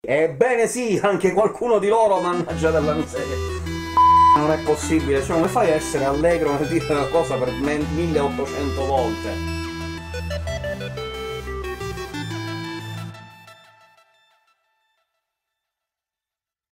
Ebbene sì, anche qualcuno di loro, mannaggia della miseria. Non è possibile, cioè come fai a essere allegro nel dire una cosa per 1800 volte?